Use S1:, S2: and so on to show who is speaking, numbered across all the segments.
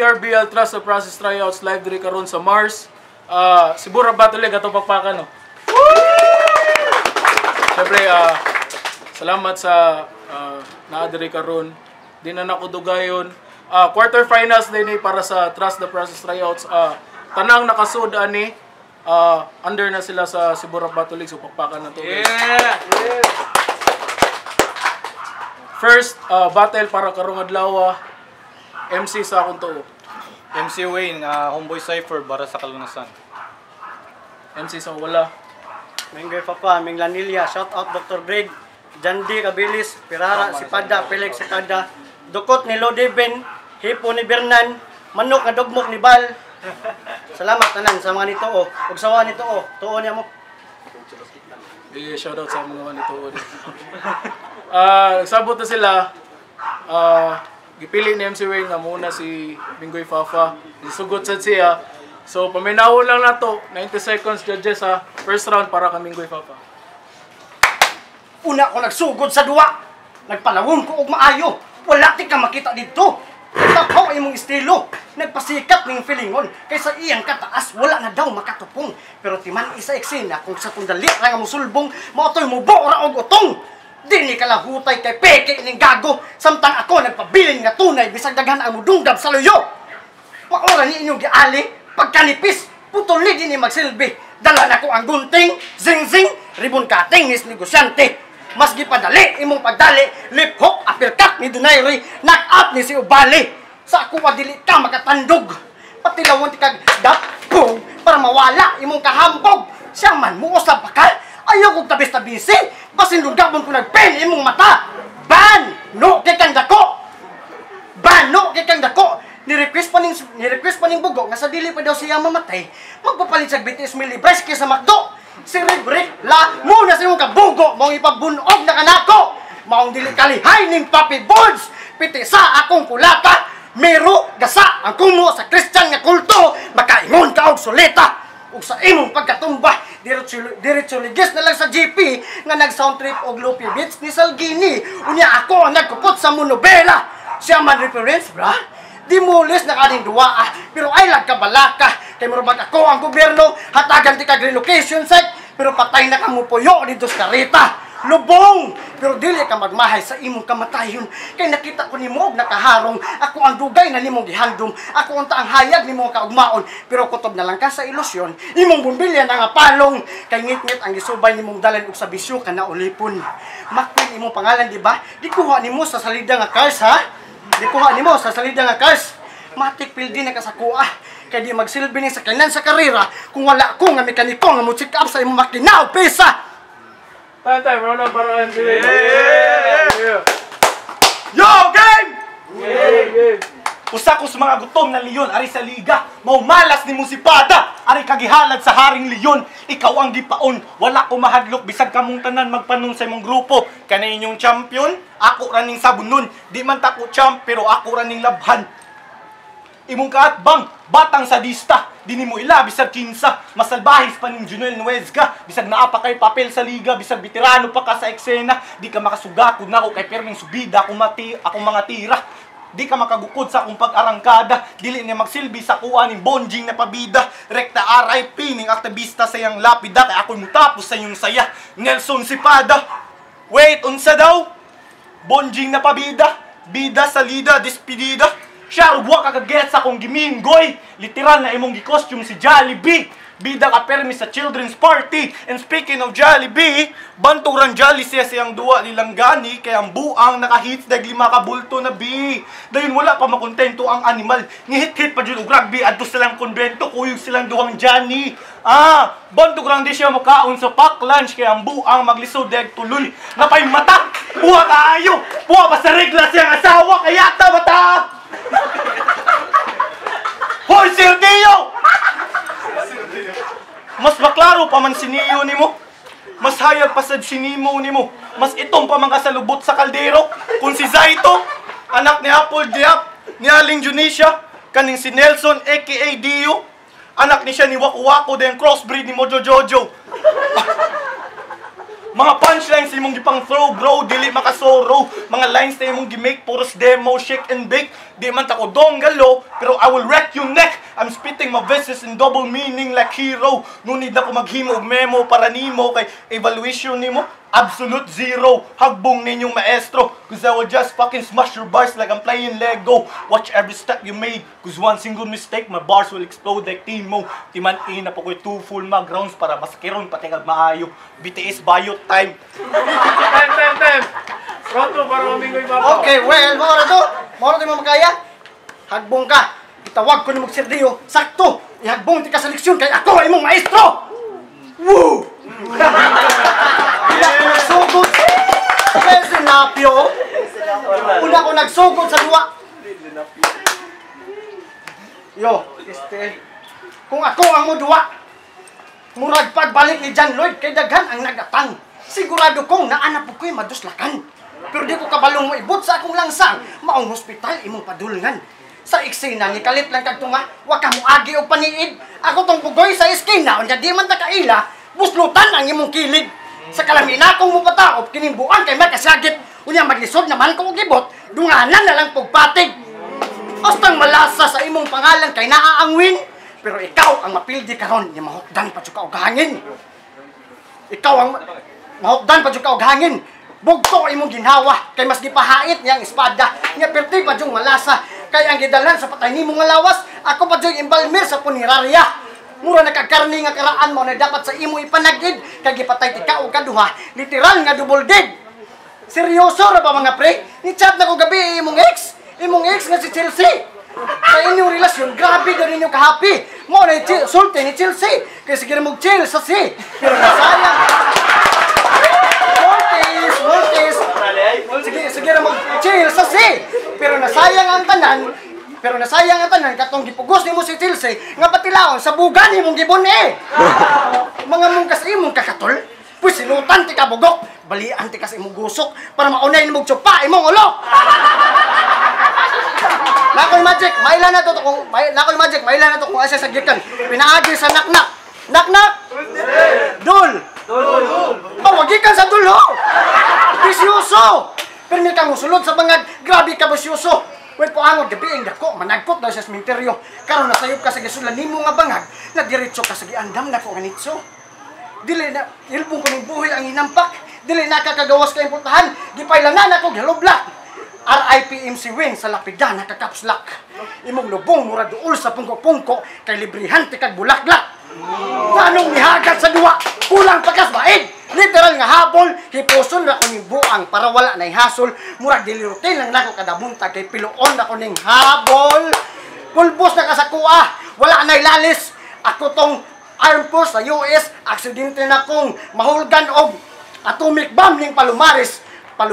S1: CRBL Trust the Process Tryouts live diri karon sa Mars. Siguro ba tuloy gato pakpakan no. Siyempre salamat sa naadiri karon. Di na nako dugayon. Quarterfinals din para sa Trust the Process Tryouts. Tanang nakasud ani under na sila sa Sibura Batulig so pakpakan na to.
S2: Yeah.
S1: First battle para karong adlaw. MC sa akong tuo.
S2: MC Wayne, Homeboy Cypher para sa kalunasan.
S1: MC sa wala.
S3: Minggoyfafa, Minglanilya, shout out Dr. Greg, Jandi Kabilis, Pirara, Sipada, Felix Sipada, Dukot ni Lodeben, Hipo ni Bernan, Manok na Dugmok ni Bal. Salamat tanan sa mga nituo. Ug sawa nituo, tuo niya mo.
S1: Shout out sa mga nituo. Nagsabot na sila. Gipili ni MC Wayne nga muna si Minggoyfafa. Isugot sad siya. So paminaw lang na to. 90 seconds judges ha. First round para kay Minggoyfafa.
S3: Una ko nagsugod sa duwa. Nagpalawon ko og maayo. Wala ti ka makita dito. Nagtakaw imong estilo. Nagpasikat ning feelingon. Kaysa iyang kataas, wala na daw makatupong. Pero timan isa eksena kung sa kundali lang ang musulbong, maotoy mo bora og utong. Di ni kalahutay kay peke ning gago. Samtang ako nagpabilin nga tunay bisag daghan ang mudunggab sa luyo. Maura ni inyong giali, pagkanipis, putol ni din magsilbi. Dala na ko ang gunting, zing-zing, ribon cutting nis negosyante. Mas gipadali imong pagdali, lip hook, uppercut ni Dunayri, knock out ni si Ubali. Sa ako dili ka makatandog. Patilawon ti kag dapog para mawala imong kahambog. Siya man muos sa bakal. Ayaw kong tabis-tabisi. Basin lugabon ko nagpen imong mata. Ban! No kay kang dako. Ban! No kay kang dako. Ni-request pa ning bugo nga sa dili pa daw siya mamatay. Magpapalit sa BTS milibres kaysa Magdo. Si Ribrick la muna sa imong kabugo mong ipabunog na kanako. Maong dili kalihay ning Papi Boards. Piti sa akong kulata. Mero gasa ang kumo sa Christian nga kulto. Makaingon ka og suleta. Ug sa imong pagkatumba, diretso ligis na lang sa GP nga nag-sound trip og Loopy Beats ni Salgini. Unya ako ang nagkupot sa monobela. Siya man reference, bra. Di mulis na kaning duwa, pero ay lag ka balaka. Kay murabag ako ang gobyerno, hatagan ti kag relocation site, pero patay na kamo puyo dito sa karita. Lubong! Pero dili ka magmahay sa imong kamatayon. Kay nakita ko nimo og nakaharong. Ako ang dugay na nimong gihandom. Ako ang taang hayag nimo kaugmaon. Pero kutob na lang ka sa ilusyon. Imong bumbilya na nga palong. Kay ngit-ngit ang gisubay nimong dalan og sa bisyo ka na ulipon. Makwin imong pangalan, di ba? Di kuha nimo sa salida nga cars, ha? Di kuha nimo sa salida nga cars. Matik pildi na kasakua. Kay di magsilbi ni sa kanan sa karera kung wala ko nga mekaniko nga mo check up sa imong makina o pesa.
S1: Time, round up para MC.
S4: Yo, game!
S1: Game!
S4: Usa ko sa mga gutom na leon ari sa liga. Maumalas ni Musipada. Ari kagihalad sa haring leon. Ikaw ang gipaon. Wala ko mahadlok bisag kamong tanan magpanon sa imong grupo. Kana inyong champion, ako ra ning sabunon. Di man ta ko champ pero ako ra ning labhan. Imong kaatbang, batang sadista. Dini mo ila bisag kinsa. Masalbahis pa ning Junel Nuezga. Bisag naa pa kay papel sa liga, bisag veterano pa ka sa eksena. Di ka makasugakod na ako kay perming subida akong mga tira. Di ka makagukod sa akong pag-arangkada. Dili niya magsilbi sa kuha ning bonjing na pabida. Rekta RIP ning aktivista sa iyang lapida. Kay ako'y mutapos sa iyong saya. Nelson Sipada. Wait, unsa daw? Bonjing na pabida. Bida salida, despedida. Siya, huwag kakaget sa akong giminggoy. Literal na imong gi-costume si Jollibee. Bida ka permi sa children's party. And speaking of Jollibee, banturan Jolly siya siyang duwa nilang gani. Kaya ang buang nakahits dag 5 kabulto na bi. Dahil wala pa makontento ang animal. Ngihit-hit pa dyan og rugby. Adto silang konbento. Kuyog silang duwang Johnny. Banturan di siya makaon sa pack lunch. Kaya ang buang maglisod dag tuloy. Napay mata. Buha kaayo. Buha pa sa regla siyang asawa. Kaya ta mata. Hoy, Silvio! Mas maklaro pa man si Neo nimo. Mas hayag pa sad si Nemo nimo. Mas itong pa man kasalubot sa kaldero. Kung si Zaito, anak ni Apple Diap, ni Aling Junisha, kaning si Nelson aka Dio, anak ni siya ni Waku Waku den crossbreed ni Mojo Jojo. Mga punchlines imong gipang throw, bro, dili makasoro. Mga lines na imong gimake, puros demo, shake and bake. Di man tako donggalo, pero I will wreck your neck. I'm spitting my verses in double meaning like hero. No need na ko maghimo og memo para nimo kay evaluation nimo absolute zero. Hagbong ninyong maestro, cause I will just fucking smash your bars like I'm playing Lego. Watch every step you made, cause one single mistake, my bars will explode like Timo. Timan-in na po ko'y 2 full mag rounds para maskiron pati kag maayo. BTS bio time.
S1: Time. Pronto para Minggoyfafa.
S3: Okay, well, maura to. Maura to mo makaya. Hagbong ka. Itawag ko ni mong serdiyo. Sakto. Ihagbong ti ka sa leksyon kay ako ay imong maestro. Woo! Nagsugod. Kaya sinapyo. Una ko nagsugod sa luwa. Yo, kung ako ang muduwa, murag pagbalik ni John Lloyd kay daghan ang nagatang. Sigurado kong naanap ko ko'y maduslakan. Pero di ko kabalong mo ibot sa akong langsang, maong hospital imong padulngan. Sa eksena ni kalit lang kagtunga, wa ka mo agi og paniid. Ako tong bugoy sa eskina, unya di man ta kaila, buslutan ang imong kilid. Sa kalamina kong mupataop kinimbuan kay makasagit. Unya maglisod naman ko og gibot, dunganan na lang pugpatig. Ostang malasa sa imong pangalan kay naaangwin, pero ikaw ang mapildi karon nya mahukdan pa jud ka og hangin. Ikaw ang mahukdan pa jud ka og hangin. Bugto imong ginhawa kay mas gipahait niyang espada. Nya perti pa jud malasa kay ang gidalan sa patay nimo nga lawas, ako pa jud imbalmir sa punerarya. Mura nakakarni nga karaan mo na dapat sa imo ipanagid kay gipatay ti ka og kaduha, literal nga double dead. Seryoso ra ba mga pre? Ni chat na ko gabi imong ex nga si Chelsea. Sa inyong relasyon, grabe daw ninyo kahapi. Mo na sulti ni Chelsea. Kaya sige na mag-chill sa si. Pero nasayang. Mortis. Sige na mag-chill sa si. Pero nasayang ang tanan. Katong gipugos ni mo si Chelsea. Nga patilaon sa bugan ni mong gibon eh. Mga mong kasi imong kakatol. Pues silutan ti kabugok. Balian ti kasi imong gusok. Para maunay ni mong tsupa imong ulo. Nakol magic, mailan na to kung asa sa gikan. Pinaagi sa naknak. Naknak. Dul. Oh, gikan sa dul ho. Bisyoso. Pero may kang usulod sa bangag, grabe ka bisyoso. Wait po angod gabi ang dako, managkot daw sa sementeryo. Karon nasayop ka sa gisulan nimo nga bangag, na diretso ka sa giandam na ko ganitso. Dili na ilbong ko ning buhay ang hinampak. Dili na kakagawas ka imputahan. Gipailanan ako giloblak. RIP MC Win sa lapidan nakakapslak. Imong lubong mura duol sa pungko-pungko kay librihan ti kag bulaklak. Ganong nihagad sa duwa, kulang pakas baid. Literal nga habol, hipuson ra ko ning buang para wala nay hasol. Murag dilirutin lang nako kada buntag kay piluon ako ning habol. Pulbos na kasakua, wala nay lalis. Ako tong Armed Force sa US, aksidente na kong mahulgan og atomic bomb ning Palumaris,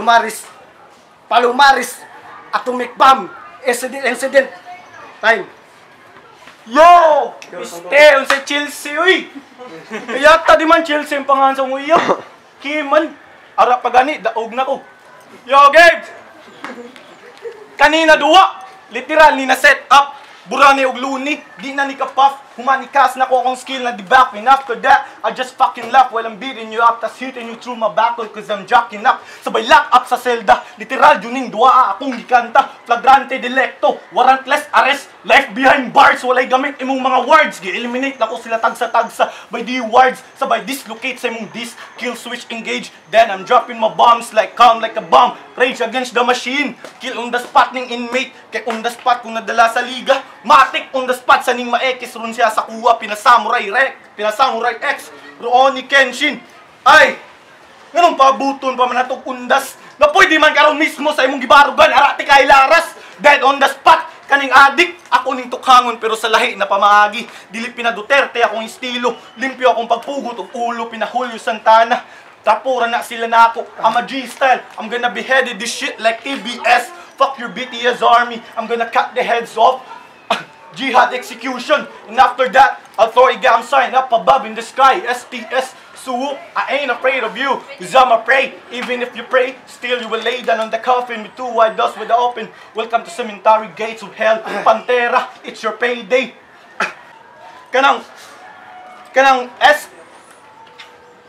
S3: atomic bomb, incident, time.
S4: Yo! Piste, unsa Chelsea, uy! Kaya ta di man Chelsea ang pangalan sa nguya. Kiman, ara pa gani, daog na ko. Yo, Gabe! Kanina duwa, literal ni na set up. Burani og luni, di na ni ka-puff. Humanikas na ko akong skill na di-back. And after that, I just fucking laugh while I'm beating you up. Tas hitting you through my backle cause I'm jacking up. Sabay lock up sa selda. Literal, yuning duwa akong gikanta. Flagrante delicto, warrantless arrest. Life behind bars, walay gamit imong mga words. Gi-eliminate na ko sila tagsa-tagsa by the words. Sabay dislocate sa imong disc. Kill switch engage. Then I'm dropping my bombs like calm like a bomb. Rage against the machine. Kill on the spot ning inmate. Kay on the spot kung nadala sa liga. Matik on the spot sa ning maekis ron siya sa kuha. Pinasamurai X. Ruoni Kenshin. Ay! Ganong pabuton pa man natong undas. Na pwede man karon mismo sa imong gibarugan. Arati kay laras. Dead on the spot. Kaning adik. Ako ning tukhangon pero sa lahi na pamaagi. Dili pina Duterte akong estilo. Limpyo akong pagpugot og ulo. Pinahulyo Santana. Tapura na sila na ako. I'm a G-style. I'm gonna behead this shit like TBS. Fuck your BTS army. I'm gonna cut the heads off. Jihad execution. And after that, I'll throw a gam sign up above in the sky. STS. So I ain't afraid of you. Cause I'm a prey. Even if you pray, still you will lay down on the coffin with 2 wide doors with the open. Welcome to cemetery gates of hell. Pantera, it's your payday. Kanang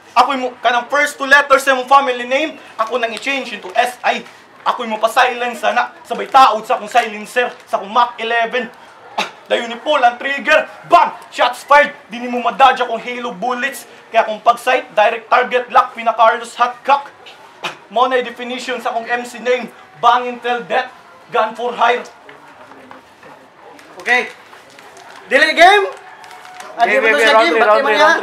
S4: Ako mo, kanang first two letters sa mong family name, ako nang i-change into SI. Ako mo pa-silence na, sabay taod sa akong silencer, sa akong Mach 11. Dayon ni Paul ang trigger, bang! Shots fired! Di ni mo madadya akong halo bullets. Kaya kung pag-sight, direct target lock, pina-Carlos hotcock. Mo na definition sa akong MC name, bang intel death, gun for hire.
S3: Okay. Dili game? Di ba to siya game? Bati man niya?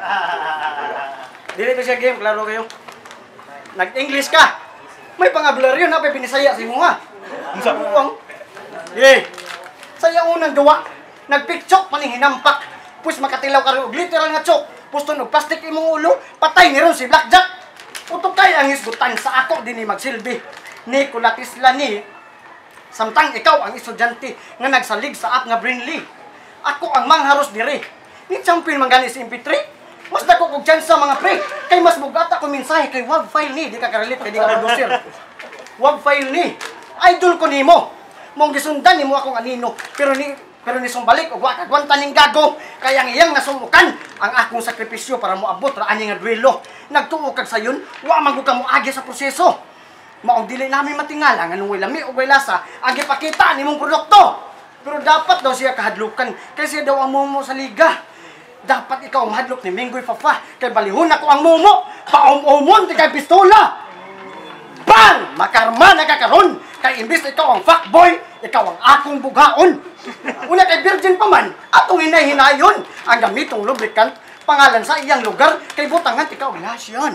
S3: Dili to siya game, klaro kayo. Nag-English ka. May pangablar yun, ha? May binisaya sa imo, ha?
S4: Unsa?
S3: Buwang. Yeah. Saya unang gawa. Nagpikchok maning hinampak. Pues makatilaw ka rin og literal nga chok. Puston og plastic imong ulo. Patay ni ron si Blackjack. Utok kay ang hisgutan sa ako din ni magsilbi. Ni Kulatisla ni. Samtang ikaw ang estudyante nga nagsalig sa app nga Brinley. Ako ang mangharos diri. Ni champion man gani si MP3. Mas dako kog chance sa mga pre. Kay mas mugat ako mensahe kay wag file ni. Di ka karelate kay di ka producer. Wag file ni. Idol ko nimo. Mong gisundan nimo akong anino. Pero ni sumbalik og wa kagwanta ning gago. Kaya iyang nasumukan ang akong sakripisyo para moabot ra ani nga duelo. Nagtuo kag sayon, wa man ka mo agi sa proseso. Maong dili namin matingala nga nung way lami o way lasa ang gipakita nimong produkto. Pero dapat daw siya kahadlukan kasi daw ang mumo sa liga. Dapat ikaw ang mahadlok ni Minggoyfafa kay balihon ako ang mumo. Paum-umon ti kay pistola. Bang! Makarma nagkakaroon kay imbis ikaw ang fuckboy, ikaw ang akong bughaon. Una kay virgin pa man, atong hinay-hinayon ang gamitong lubricant pangalan sa iyang lugar kay butangan ikaw gasyon.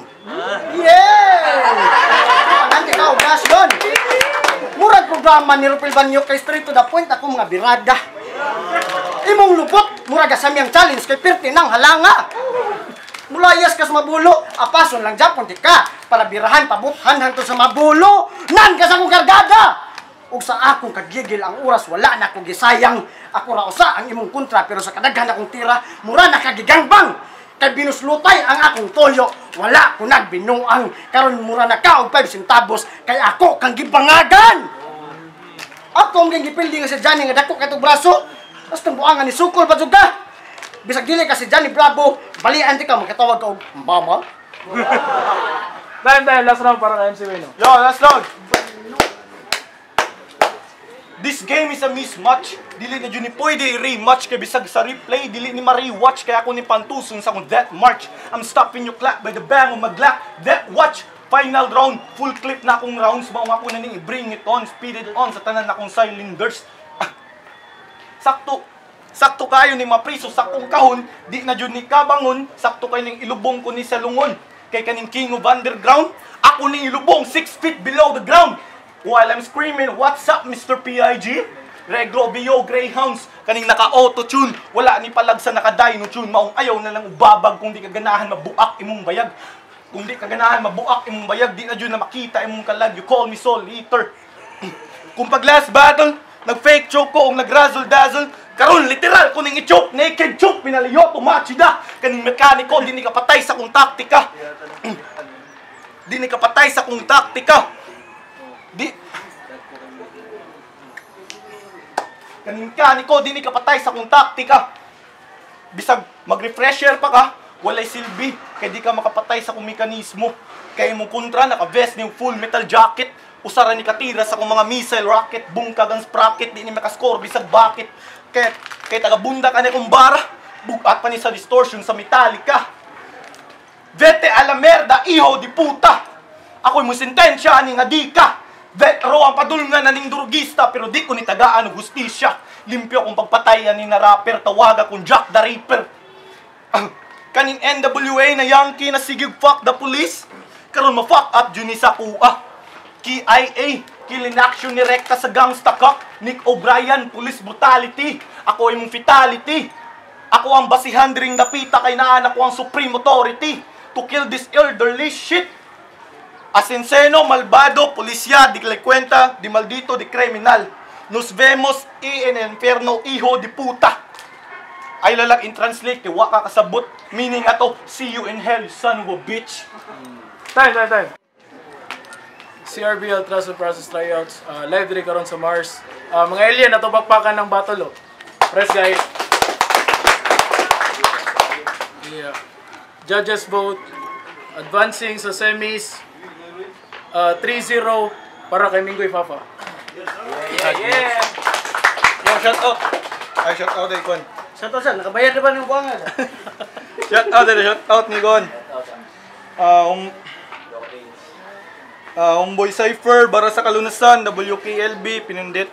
S3: Yeah! Butangan ikaw gasyon. Murag programa ni Rupil Banyo kay straight to the point ako mga birada. Imong lupot, murag asamyang challenge kay pirti nang halanga. Mulayas ka sa mabulo, apason lang Japon di ka para birahan pabuthan hangtod sa mabulo. Nan ka sa akong kargada. Ug sa akong kagigil ang oras wala na akong gisayang. Ako ra usa ang imong kontra pero sa kadaghan akong tira mura na kagigangbang. Kay binuslutay ang akong toyo, wala ko nagbinuang. Karon mura na ka og 5 centavos kay ako kang gibangagan. Ako ang gipildi nga sa Johnny nga dako katong braso. Tapos buangan ni sukol pa jud ka. Bisag dili ka si Johnny Bravo, balian di ka magkatawag ka og mama.
S1: Time, last round para kay MC Wino.
S4: Yo, last round. This game is a mismatch. Dili na dyan ni pwede i-rematch kay bisag sa replay. Dili ni ma-rewatch kaya ako ni pantuson sa akong death march. I'm stopping you clap by the bang of maglack. Death watch. Final round. Full clip na akong rounds. Maong ako na ning i-bring it on. Speed it on sa tanan akong cylinders. Sakto kayo ni mapriso sa akong kahon. Di na dyan ni kabangon. Sakto kayo ning ilubong ko ni sa lungon. Kay kaning king of underground. Ako ning ilubong 6 feet below the ground. While I'm screaming, what's up, Mr. PIG? Reglo, Bio, Greyhounds, kaning naka-auto-tune. Wala ni palag sa naka-dyno-tune. Maong ayaw na lang ubabag kung di ka ganahan mabuak imong bayag. Kung di ka ganahan mabuak imong bayag, di na dyan na makita imong kalag. You call me soul eater. Kung pag last battle, nag-fake choke ko o nag-razzle-dazzle, karon literal ko ning i-choke, naked choke, pinaliyo, tumachida. Kaning mekaniko, di ni kapatay sa kong taktika. Di ni kapatay sa kong taktika. Kaning mekaniko, di ni kapatay sa kong taktika. Bisag mag-refresher pa ka, walay silbi, kaya di ka makapatay sa kong mekanismo. Kaya mo kontra, naka-vest ni full metal jacket. Usara ni katira sa kong mga missile rocket, bungkag ang sprocket, di ni makascore bisag bakit. Kaya taga-bunda ka ni kong bara, bugat pa ni sa distortion sa Metallica. Vete a la merda, iho di puta. Ako'y mo sentensya, ani nga di ka. Vetro ang padulngan na ning durugista, pero di ko ni tagaan og hustisya. Limpyo akong pagpatayan ni na rapper, tawag akong Jack the Ripper. Kaning NWA na Yankee na sigig fuck the police. Karon ma-fuck up dyan ni sa kuha. KIA, kill in action ni rekta sa gangsta cock. Nick O'Brien, police brutality. Ako ay mong fatality. Ako ang basihan ring dapita kay naan ako ang supreme authority to kill this elderly shit. Asenseno, malvado, polisya, di kwenta, di maldito, di kriminal. Nos vemos en infierno, hijo di puta. Ay lalag in translate, kay waka kasabot. Meaning ato, see you in hell, son of a bitch.
S1: Time. CRBL Trust and Process Tryouts. Live diri karon sa Mars. Mga alien, nato bakpakan ng battle. Press guys. Yeah. Judges vote. advancing sa semis 3-0 para kay Minggoyfafa.
S2: Yung shout out. Ay, shout out ay Kon.
S3: Sa to saan, nakabayad na ba ng buwangan?
S2: Shout out ni Kon. Homeboy Cypher, bara sa kalunasan, WKLB,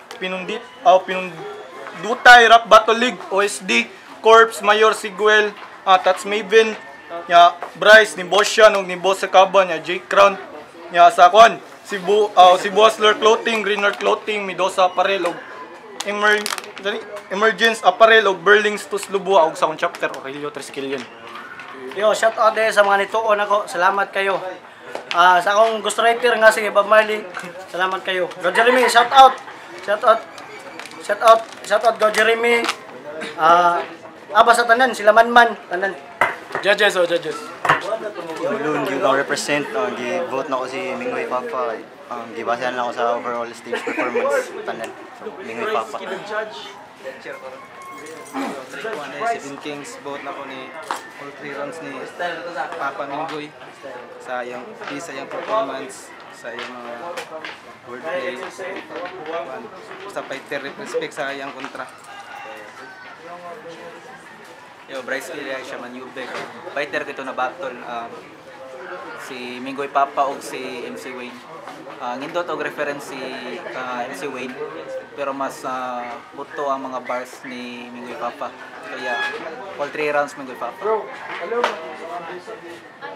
S2: Pinundutay, Rap Battle League, OSD, Corps, Mayor Siguel, Tats Maven, nya Bryce, ni Bosyan, ug ni Boss sa Kaban, nya Jake Crown, nya sa Kon, si Bossler Clothing, Greener Clothing, Midosa Apparel, ug Emergence Apparel, ug Berlings Tuslubu, ug sa akong chapter, Aurelio Triskelion.
S3: Yo, shout out din sa mga nituon ako. Salamat kayo. Sa akong ghostwriter nga si Bob Marley. Salamat kayo. Go Jeremy, shout out. Shout out Go Jeremy. Aba sa tanan, sila man tanan.
S1: Judges.
S5: Ulun, yung represent, gi-vote na ko si Minggoyfafa. Gibasehan lang ako sa overall stage performance tanan. So, Minggoyfafa.
S6: Seven Kings, vote na ko ni all 3 rounds ni Papa Minggoy sa iyang performance, sa iyang mga wordplay, sa fighter respect sa iyang kontra.
S7: Yo, Bryce Lee siya man Yubek. Fighter kito na battle si Minggoyfafa o si MC Wayne. Ngindot og reference si MC Wayne pero mas buto ang mga bars ni Minggoyfafa. Kaya all 3 rounds Minggoyfafa.